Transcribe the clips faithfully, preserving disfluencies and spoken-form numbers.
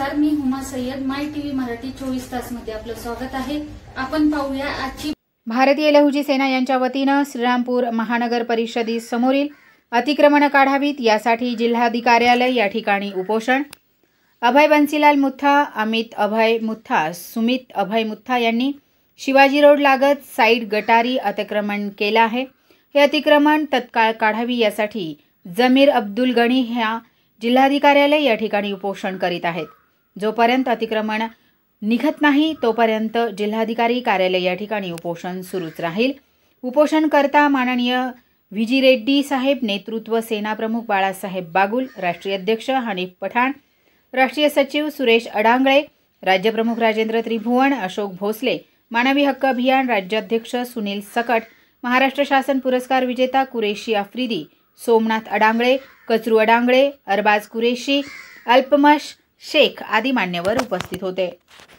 नमस्कार, मी Huma Sayyad. My TV Marathi चोवीस तास मध्ये आपलं स्वागत आहे. आपण पाहूया आजची. भारतीय लहुजी सेना यांच्या वतीनं श्रीरामपूर महानगर परिषदी समोरील अतिक्रमण काढावीत यासाठी जिल्हाधिकार्यालय या ठिकाणी उपोषण. अभय बन्सीलाल मुथा, अमित अभय मुथा, सुमित अभय मुथा यांनी शिवाजी रोड लागत साइड गटारी अतिक्रमण केलं आहे. हे अतिक्रमण तत्काळ काढावी यासाठी जमीर अब्दुल गणी ह्या जिल्हाधिकार्यालय या ठिकाणी उपोषण करीत आहेत. जोपर्यंत अतिक्रमण निघत नाही तोपर्यंत जिल्हाधिकारी कार्यालय या ठिकाणी उपोषण सुरूच राहील. उपोषणकर्ता माननीय व्ही रेड्डी साहेब, नेतृत्व सेना प्रमुख बाळासाहेब बागुल, राष्ट्रीय अध्यक्ष हनीफ पठाण, राष्ट्रीय सचिव सुरेश अडांगळे, राज्यप्रमुख राजेंद्र त्रिभुवन, अशोक भोसले, मानवी हक्क अभियान राज्याध्यक्ष सुनील सकट, महाराष्ट्र शासन पुरस्कार विजेता कुरेशी आफ्रिदी, सोमनाथ अडांगळे, कचरू अडांगळे, अरबाज कुरेशी, अल्पमश शेख आदी मान्यवर उपस्थित होते.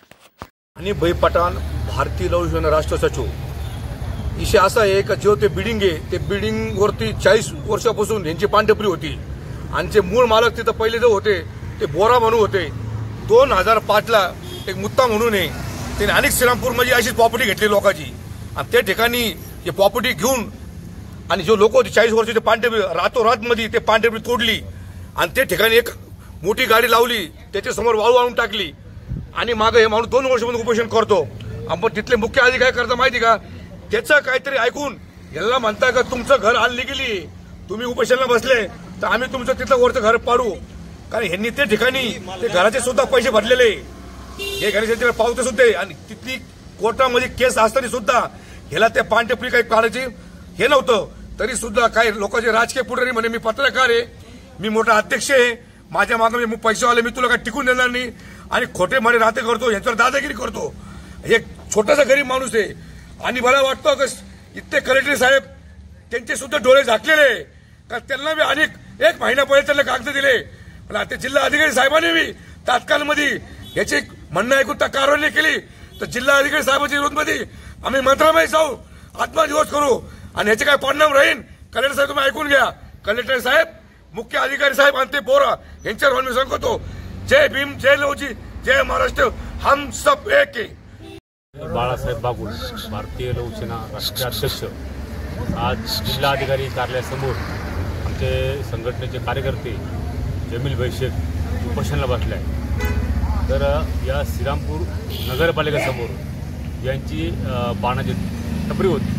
आणि भाई पठाण, भारतीय लहुजी सेना राष्ट्र सचिव. विषय असा आहे की जो ते बिल्डिंग आहे ते बिल्डिंग वरती चाळीस वर्षापासून यांची पांढरपट्टी होती आणि जे मूळ मालक तिथं पहिले जे होते ते बोरा म्हणून होते. दोन हजार पाचला एक मुत्ता म्हणून आहे त्याने अनेक श्रीरामपूरमध्ये अशीच प्रॉपर्टी घेतली लोकांची आणि त्या ठिकाणी हे प्रॉपर्टी घेऊन आणि जो लोक होते चाळीस वर्षाचे पांढरपट्टी रातोरात मध्ये ते पांढरपट्टी तोडली आणि त्या ठिकाणी एक मोठी गाडी लावली, त्याच्यासमोर वाळू आणून टाकली आणि मागे हे माणूस दोन वर्षापासून उपोषण करतो. आपण तिथले मुख्य अधिकारी काय करता माहिती का, त्याचं काहीतरी ऐकून याला म्हणता का तुमचं घर आणली गेली, तुम्ही उपोषणाला बसले तर आम्ही तुमचं तिथलं वरचं घर पाडू. कारण ह्यांनी त्या ठिकाणी ते घराचे सुद्धा पैसे भरलेले, हे घराचे पावते सुद्धा आणि तिथली कोर्टामध्ये केस असताना सुद्धा ह्याला त्या पांढरपट्टी काही काढायची हे नव्हतं. तरी सुद्धा काही लोकांचे राजकीय पुढारी म्हणे मी पत्रकार आहे, मी मोठा अध्यक्ष आहे, माझ्या मागे मी पैसेवाले, मी तुला काय टिकून देणार नाही आणि खोटे म्हणे राहते करतो, यांच्यावर दादागिरी करतो. एक छोटासा गरीब माणूस आहे आणि मला वाटतं की इतके कलेक्टर साहेब त्यांचे सुद्धा डोळे झाकलेले का त्यांना मी अनेक एक महिना पहिले त्यांना कागद दिले पण आता जिल्हा अधिकारी साहेबांनी मी तात्काळमध्ये याची म्हणणं ऐकून त्या कारवाई नाही केली तर जिल्हा अधिकारी साहेबांच्या विरोधामध्ये आम्ही मंत्रालयात जाऊ, आत्मदिवस करू आणि याचे काय परिणाम राहील. कलेक्टर साहेब तुम्ही ऐकून घ्या. कलेक्टर साहेब, मुख्य अधिकारी साहेब आणि ते बोरा यांच्यावर मी सांगतो जय भीम, जय लहुजी, जय महाराष्ट्र, हम सब एक आहे. बाळासाहेब बागुल, भारतीय लहुजी सेना राष्ट्रीय अध्यक्ष. आज जिल्हाधिकारी कार्यालयासमोर आमचे संघटनेचे कार्यकर्ते जमील भाई शेख उपोषणाला बसले आहे. तर या श्रीरामपूर नगरपालिकेसमोर यांची बाणाची टपरी होती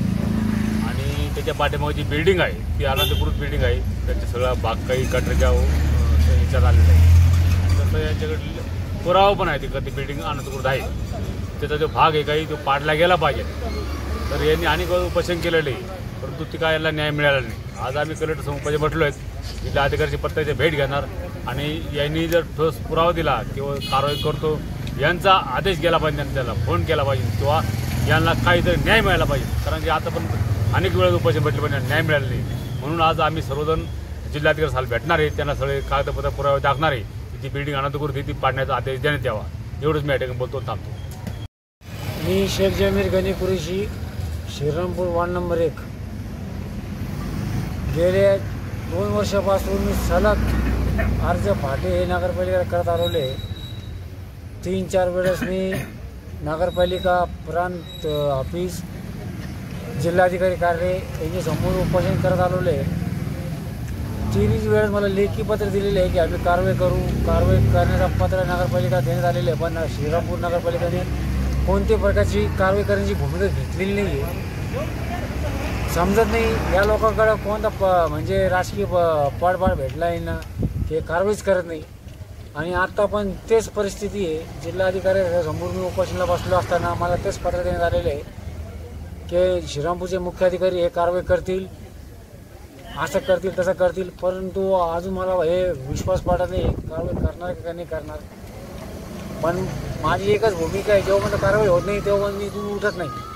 आणि त्याच्या पाठीमागे जी बिल्डिंग आहे ती अनधिकृत बिल्डिंग आहे. त्यांचे सगळं बागकाई गटरच्या ह्याच्यात आलेलं आहे. तसं यांच्याकडे पुरावा पण आहे की ती बिल्डिंग अनधिकृत आहे. त्याचा जो भाग आहे काही तो पाडला गेला पाहिजे. तर यांनी अनेक उपोषण केलेलं आहे परंतु ती काय याला न्याय मिळाला नाही. आज आम्ही कलेक्टर समोर म्हटलो आहे जिल्हा अधिकाऱ्याची पत्त्याची भेट घेणार आणि यांनी जर ठोस पुरावा दिला किंवा कारवाई करतो यांचा आदेश गेला पाहिजे, त्याला फोन केला पाहिजे किंवा यांना काहीतरी न्याय मिळाला पाहिजे. कारण की आता पण अनेक वेळेस उपोषण भेटले पण न्याय मिळाला नाही. म्हणून आज आम्ही सर्वजण जिल्हाधिकारी साहेब भेटणार आहे, त्यांना सगळे कागदपत्र पुरावे दाखणार आहे की ती बिल्डिंग अनधिकृत ती पाडण्याचा आदेश देण्यात यावा. एवढंच मी या ठिकाणी बोलतो, थांबतो. मी शेख जमीर गणी कुरेशी, श्रीरामपूर वार्ड नंबर एक. गेले दोन वर्षापासून मी सलग अर्ज फाटे हे नगरपालिका करत आलोले. तीन चार वेळेस मी नगरपालिका प्रांत ऑफिस, जिल्हाधिकारी कार्यालय यांच्या समोर उपोषण करत आलोले. तिन्ही वेळेस मला लेखी पत्र दिलेले आहे की आम्ही कारवाई करू, कारवाई करण्याचा पत्र नगरपालिका देण्यात आलेले आहे. पण श्रीरामपूर नगरपालिकेने कोणत्याही प्रकारची कारवाई करण्याची भूमिका घेतलेली नाही आहे. समजत नाही या लोकांकडे कोणता प म्हणजे राजकीय प पडपाड भेटला आहे ना, ते कारवाईच करत नाही. आणि आत्ता पण तेच परिस्थिती आहे. जिल्हाधिकाऱ्यासमोर मी उपोषणाला बसलो असताना मला तेच पत्र देण्यात आलेले आहे की श्रीरामपूरचे मुख्य अधिकारी हे कारवाई करतील, असं करतील तसं करतील. परंतु अजून मला हे विश्वास पडत नाही कारवाई करणार का नाही करणार. पण माझी एकच भूमिका आहे, जेव्हा कारवाई होत नाही तेव्हा मी इथून उठत नाही.